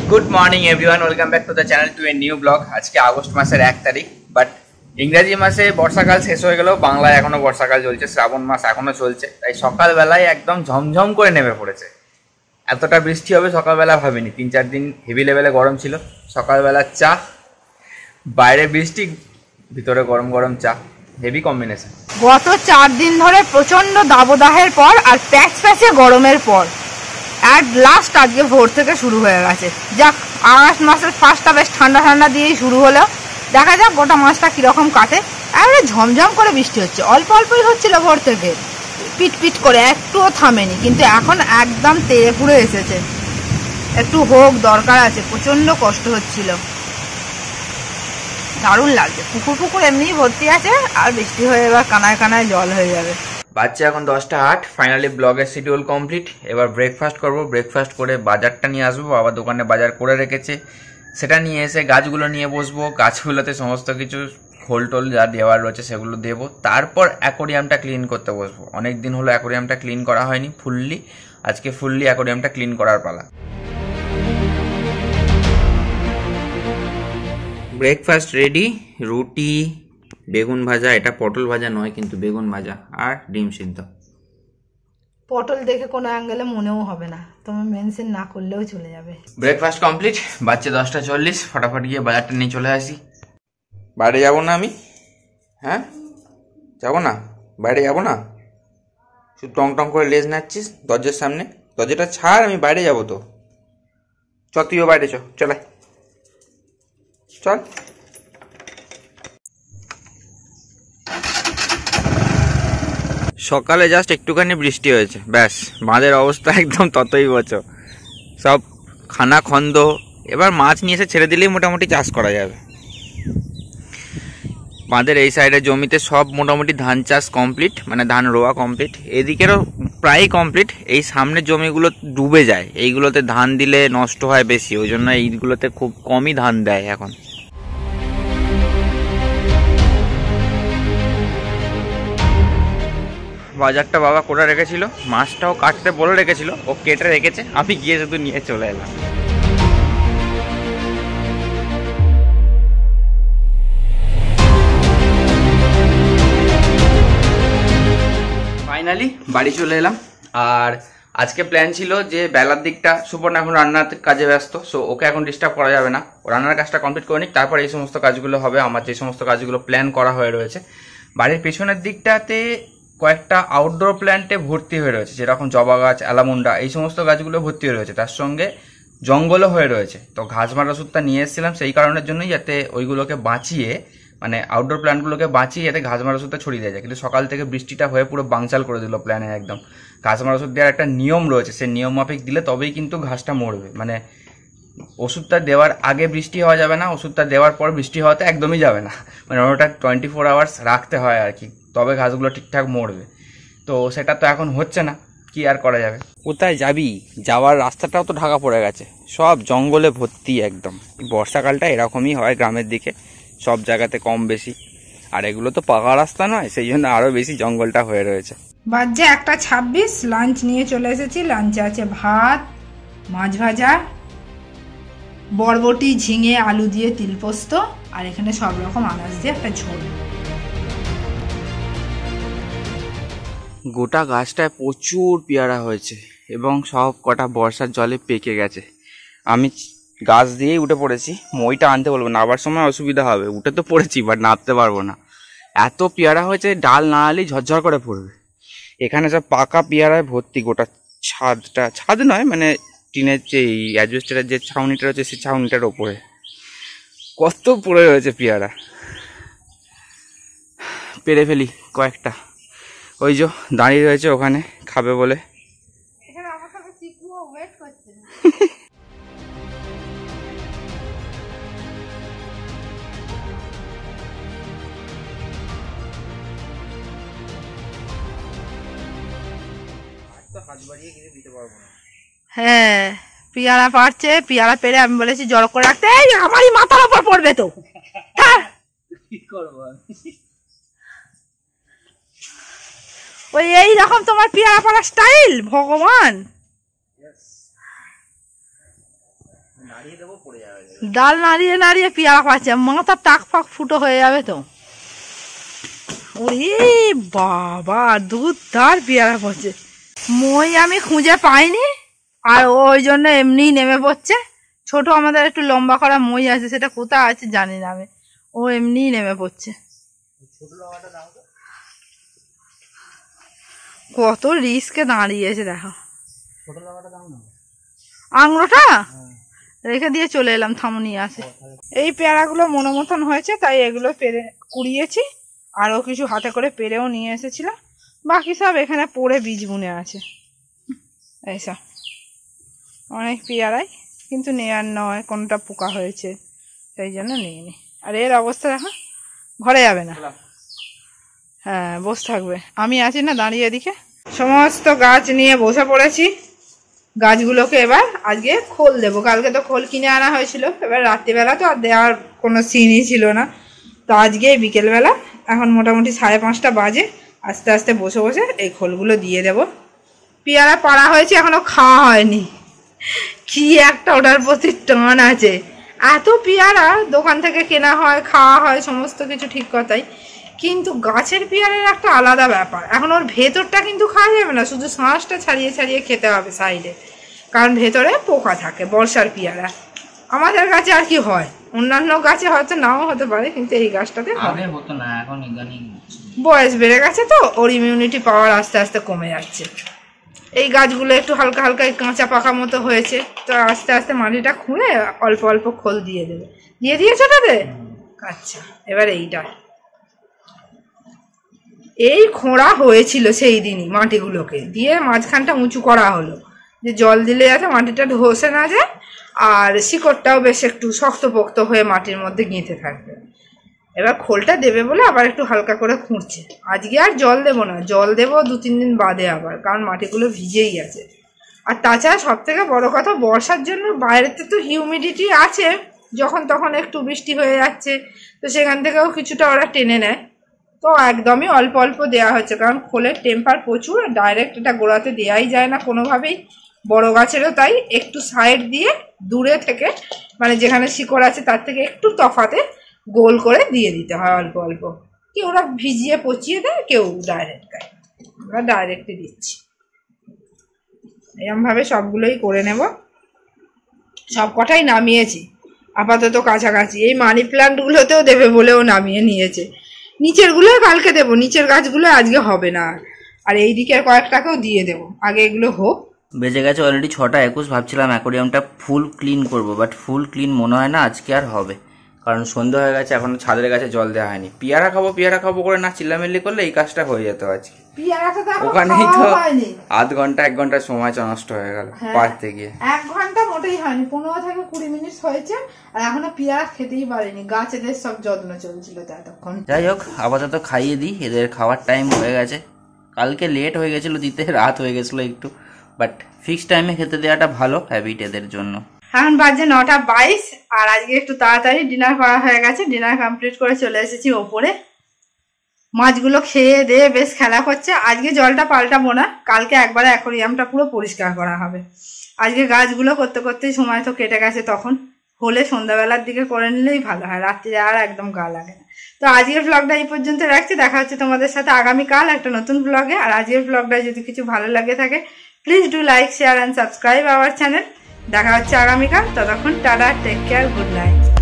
Good morning everyone, welcome back to the channel to a new vlog. আজকে August মাসের 1 তারিখ, but ইংরাজি মাসে বর্ষাকাল শেষ হয়ে গেল, বাংলায় এখনো বর্ষাকাল চলছে, শ্রাবণ মাস এখনো চলছে। তাই সকালবেলায় একদম ঝমঝম করে নেমে পড়েছে। এতটা বৃষ্টি হবে সকালবেলা ভাবিনি। 3-4 দিন হেভি লেভেলে গরম ছিল। সকালবেলা চা, বাইরে বৃষ্টি, ভিতরে গরম গরম চা, হেভি কম্বিনেশন। গত 4 দিন ধরে প্রচন্ড দাবদাহের পর আর প্যাচ প্যাচে গরমের পর অ্যাট লাস্ট আজকে ভোর থেকে শুরু হয়ে গেছে। যাক, আগস্ট মাসের ফার্স্টটা বেশ ঠান্ডা ঠান্ডা দিয়েই শুরু হলো। দেখা যাক গোটা মাসটা কীরকম কাটে। এবারে ঝমঝম করে বৃষ্টি হচ্ছে, অল্প অল্পই হচ্ছিল ভোর থেকে, পিট পিট করে, একটুও থামেনি। কিন্তু এখন একদম তেড়ে ফুড়ে এসেছে। একটু হোক, দরকার আছে, প্রচণ্ড কষ্ট হচ্ছিল। দারুণ লাগছে। পুকুর পুকুর এমনিই ভর্তি আছে, আর বৃষ্টি হয়ে এবার কানায় কানায় জল হয়ে যাবে। বাচ্চা এখন 10টা 8। ফাইনালি ব্লগের শিডিউল কমপ্লিট। এবার ব্রেকফাস্ট করব। ব্রেকফাস্ট করে বাজারটা নিয়ে আসবো। বাবা দোকানে বাজার করে রেখেছে, সেটা নিয়ে এসে গাছগুলো নিয়ে বসবো। গাছগুলোতে সমস্ত কিছু খোল টোল যা দেওয়ার রয়েছে সেগুলো দেবো। তারপর অ্যাকোরিয়ামটা ক্লিন করতে বসবো। অনেক দিন হলো অ্যাকোরিয়ামটা ক্লিন করা হয়নি ফুললি। আজকে ফুললি অ্যাকোরিয়ামটা ক্লিন করার পালা। Breakfast ready. রুটি, বেগুন ভাজা, এটা পটল ভাজা নয় কিন্তু বেগুন ভাজা, আর ডিম সিদ্ধ। পটল দেখে কোনো অ্যাঙ্গেলে মনেও হবে না, তুমি মেনশন না করলেও চলে যাবে। Breakfast complete. বাচ্চা 10টা 40। ফটাফট গিয়ে বাজারটা নিয়ে চলে আসি। বাইরে যাবো না আমি? হ্যাঁ যাবো না, বাইরে যাবো না। শুধু টং টং করে লেজ নাচ্ছিস দরজার সামনে। দরজাটা ছাড়, আমি বাইরে যাবো তো। চল তুইও বাইরে চল চল। সকালে জাস্ট একটুখানি বৃষ্টি হয়েছে, ব্যাস বাঁধের অবস্থা একদম ততই বছর। সব খানা খন্দ। এবার মাছ নিয়ে এসে ছেড়ে দিলেই মোটামুটি চাষ করা যাবে। বাঁধের এই সাইডের জমিতে সব মোটামুটি ধান চাষ কমপ্লিট, মানে ধান রোয়া কমপ্লিট। এদিকেরও প্রায় কমপ্লিট। এই সামনের জমিগুলো ডুবে যায়, এইগুলোতে ধান দিলে নষ্ট হয় বেশি, ওই জন্য এইগুলোতে খুব কমই ধান দেয় এখন। বাজারটা বাবা করে রেখেছিল, মাছটাও কাটতে বলে রেখেছিল, ও কেটে রেখেছে, আমি গিয়ে শুধু নিয়ে চলে এলাম। ফাইনালি বাড়ি চলে এলাম। আর আজকে প্ল্যান ছিল যে বেলার দিকটা সুপর্ণা এখন রান্নার কাজে ব্যস্ত, সো ওকে এখন ডিস্টার্ব করা যাবে না। ও রান্নার কাজটা কমপ্লিট করে নিক, তারপর এই সমস্ত কাজগুলো হবে। আমার যে সমস্ত কাজগুলো প্ল্যান করা হয়ে রয়েছে, বাড়ির পেছনের দিকটাতে কয়েকটা আউটডোর প্ল্যান্টে ভর্তি হয়ে রয়েছে, যেরকম জবা গাছ, অ্যালামুন্ডা, এই সমস্ত গাছগুলো ভর্তি হয়ে রয়েছে। তার সঙ্গে জঙ্গলও হয়ে রয়েছে। তো ঘাস মারার ওষুধটা নিয়ে এসেছিলাম সেই কারণের জন্যই, যাতে ওইগুলোকে বাঁচিয়ে, মানে আউটডোর প্ল্যান্টগুলোকে বাঁচিয়ে যাতে ঘাস মারার ওষুধটা ছড়িয়ে দেওয়া যায়। কিন্তু সকাল থেকে বৃষ্টিটা হয়ে পুরো বাংচাল করে দিল প্ল্যানে একদম। ঘাস মারার ওষুধ দেওয়ার একটা নিয়ম রয়েছে, সেই নিয়ম মাফিক দিলে তবেই কিন্তু ঘাসটা মরবে। মানে ওষুধটা দেওয়ার আগে বৃষ্টি হওয়া যাবে না, ওষুধটা দেওয়ার পর বৃষ্টি হওয়াতে একদমই যাবে না। মানে ওটা 24 আওয়ার্স রাখতে হয় আর কি, তবে ঘাসগুলো ঠিকঠাক মরবে। তো সেটা তো এখন হচ্ছে না, কি আর করা যাবে। কোথায় যাবি? যাওয়ার রাস্তাটাও তো ঢাকা পড়ে গেছে, সব জঙ্গলে ভর্তি একদম। বর্ষাকালটা এরকমই হয় গ্রামের দিকে, সব জায়গাতে কম বেশি। আর এগুলো তো পাকা রাস্তা নয়, সেই জন্য আরো বেশি জঙ্গলটা হয়ে রয়েছে। বাজে 1:26, লাঞ্চ নিয়ে চলে এসেছি। লাঞ্চে আছে ভাত, মাছ ভাজা, বরবটি, ঝিঙে, আলু দিয়ে তিল পোস্ত, আর এখানে সব রকম আনাজ দিয়ে একটা ঝোল। গোটা গাছটায় প্রচুর পেয়ারা হয়েছে এবং সব কটা বর্ষার জলে পেকে গেছে। আমি গাছ দিয়েই উঠে পড়েছি, মইটা আনতে বলবো, নামার সময় অসুবিধা হবে। উঠে তো পড়েছি, বাট নামতে পারবো না। এত পেয়ারা হয়েছে, ডাল নাড়ালেই ঝরঝর করে পড়বে। এখানে সব পাকা পেয়ারায় ভর্তি গোটা ছাদটা। ছাদ নয়, মানে টিনের যে অ্যাডজেস্টারের যে ছাউনিটা রয়েছে, সেই ছাউনিটার ওপরে কত পড়ে রয়েছে পেয়ারা। পেরে ফেলি কয়েকটা। ওই যে দাঁড়িয়ে রয়েছে ওখানে, খাবে বলে। হ্যাঁ, পেয়ারা পারছে, পেয়ারা পেরে আমি বলেছি জড়ো করে রাখতে, আমারই মাথার উপর পড়বে তো। কি করবো ওই এই রকম তোমার পেয়ারা পাড়া স্টাইল, ভগবান। ডাল নাড়িয়ে নাড়িয়ে পেয়ারা পাচ্ছে, মাথা টাক ফাক ফুটো হয়ে যাবে তো। ওরে বাবা, দুধদার পেয়ারা পড়ছে। মই আমি খুঁজে পাইনি, আর ওই জন্য এমনি নেমে পড়ছে। ছোট আমাদের একটু লম্বা করা মই আছে, সেটা কোথায় আছে জানি না আমি, ও এমনি নেমে পড়ছে। কত রিস্কে দাঁড়িয়েছে দেখো। আঙুরটা রেখে দিয়ে চলে এলাম, থামো নিয়ে আসে। এই পেয়ারাগুলো মনো মতন হয়েছে, তাই এগুলো পেরে কুড়িয়েছি। আরও কিছু হাতে করে পেরেও নিয়ে এসেছিলাম, বাকি সব এখানে পড়ে বীজ বুনে আছে। এইসব অনেক পেয়ারাই, কিন্তু নেয়ার নয়, কোনটা পোকা হয়েছে সেই জন্য নিইনি। আর এর অবস্থা দেখো, ঘরে যাবে না, হ্যাঁ বসে থাকবে। আমি আছি না দাঁড়িয়ে, এদিকে সমস্ত গাছ নিয়ে বসে পড়েছি। গাছগুলোকে এবার আজকে খোল দেবো। কালকে তো খোল কিনে আনা হয়েছিল, এবার রাত্রিবেলা তো আর দেওয়ার কোনো সিনই ছিল না। তো আজকে বিকেলবেলা, এখন মোটামুটি 5:30 বাজে, আস্তে আস্তে বসে বসে এই খোলগুলো দিয়ে দেব। পেয়ারা পাড়া হয়েছে, এখনো খাওয়া হয়নি। কি একটা ওটার প্রতি টান আছে। এত পেয়ারা দোকান থেকে কেনা হয়, খাওয়া হয়, সমস্ত কিছু ঠিক কথাই, কিন্তু গাছের পেয়ারের একটা আলাদা ব্যাপার। এখন ওর ভেতরটা কিন্তু খাওয়া যাবে না, শুধু শাঁসটা ছাড়িয়ে ছাড়িয়ে খেতে হবে সাইডে, কারণ ভেতরে পোকা থাকে। বর্ষার পেয়ারা আমাদের গাছে আর কি হয়, অন্যান্য গাছে হয়তো নাও হতে পারে, কিন্তু এই গাছটাতে হতো না, এখন বয়স বেড়ে গেছে তো ওর ইমিউনিটি পাওয়ার আস্তে আস্তে কমে যাচ্ছে। এই গাছগুলো একটু হালকা হালকা কাঁচা পাকা মতো হয়েছে, তো আস্তে আস্তে মাটিটা খুঁড়ে অল্প অল্প খোল দিয়ে দেবে। দিয়ে দিয়েছো তাতে? আচ্ছা, এবার এইটা এই খোঁড়া হয়েছিল সেই দিনই, মাটিগুলোকে দিয়ে মাঝখানটা উঁচু করা হলো, যে জল দিলে যাতে মাটিটা ধসে না যায়, আর শিকড়টাও বেশ একটু শক্তপোক্ত হয়ে মাটির মধ্যে গেঁথে থাকবে। এবার খোলটা দেবে বলে আবার একটু হালকা করে খুঁড়ছে। আজকে আর জল দেবো না, জল দেবো 2-3 দিন বাদে আবার, কারণ মাটিগুলো ভিজেই আছে। আর তাছাড়া সব থেকে বড় কথা, বর্ষার জন্য বাইরেতে তো হিউমিডিটি আছে, যখন তখন একটু বৃষ্টি হয়ে যাচ্ছে, তো সেখান থেকেও কিছুটা ওরা টেনে নেয়। তো একদমই অল্প অল্প দেওয়া হচ্ছে, কারণ খোলের টেম্পার প্রচুর, ডাইরেক্ট এটা গোড়াতে দেওয়াই যায় না কোনোভাবেই। বড় গাছেরও তাই, একটু সাইড দিয়ে দূরে থেকে, মানে যেখানে শিকড় আছে তার থেকে একটু তফাতে গোল করে দিয়ে দিতে হয় অল্প অল্প। কি ওরা ভিজিয়ে পচিয়ে দেয়, কেউ ডাইরেক্ট দেয়, আমরা ডাইরেক্টই দিচ্ছি। এরকমভাবে সবগুলোই করে নেব। সব কটাই নামিয়েছি আপাতত কাছাকাছি। এই মানি প্ল্যান্টগুলোতেও দেবে বলেও নামিয়ে নিয়েছে। নিচের গুলো কালকে দেবো, নিচের গাছগুলো আজকে হবে না। আর এই দিকের কয়েকটাকেও দিয়ে দেবো, আগে এগুলো হোক। বেজে গেছে অলরেডি 6:21। ভাবছিলাম অ্যাকোরিয়ামটা ফুল ক্লিন করব, বাট ফুল ক্লিন মনে হয় না আজকে আর হবে, কারণ সন্ধ্যা হয়ে গেছে, এখনো ছাদের কাছে জল দেওয়া হয়নি। পেয়ারা খাবো করে না চিল্লামিল্লি করলে এই কাজটা হয়ে যেত আজকে। ওখানেই তো আধ ঘন্টা 1 ঘন্টা সময় নষ্ট হয়ে গেল পারতে গিয়ে। 1 ঘন্টা মোটেই হয়নি, 15 থেকে 20 মিনিট হয়েছে, আর এখনো পেয়ারা খেতেই পারিনি। গাছেদের সব যত্ন চলছিল ততক্ষণ। যাই হোক, আপাতত খাইয়ে দিই, এদের খাওয়ার টাইম হয়ে গেছে। কালকে লেট হয়ে গেছিল দিতে, রাত হয়ে গেছিলো একটু, বাট ফিক্স টাইমে খেতে দেওয়াটা ভালো হ্যাবিট এদের জন্য। এখন বাজে 9:22, আর আজকে একটু তাড়াতাড়ি ডিনার করা হয়ে গেছে। ডিনার কমপ্লিট করে চলে এসেছি ওপরে। মাছগুলো খেয়ে দিয়ে বেশ খেলা করছে। আজকে জলটা পাল্টাবো না, কালকে একবারে অ্যাকোরিয়ামটা পুরো পরিষ্কার করা হবে। আজকে গাছগুলো করতে করতেই সময় তো কেটে গেছে, তখন হলে সন্ধ্যাবেলার দিকে করে নিলেই ভালো হয়, রাত্রিরে আর একদম গা লাগে না। তো আজকের ব্লগটা এই পর্যন্ত রাখছি, দেখা হচ্ছে তোমাদের সাথে আগামীকাল একটা নতুন ব্লগে। আর আজকের ব্লগটা যদি কিছু ভালো লাগে থাকে, please do like, share and subscribe our channel. দেখা হচ্ছে আগামীকাল, ততক্ষণ tata, take care, good night.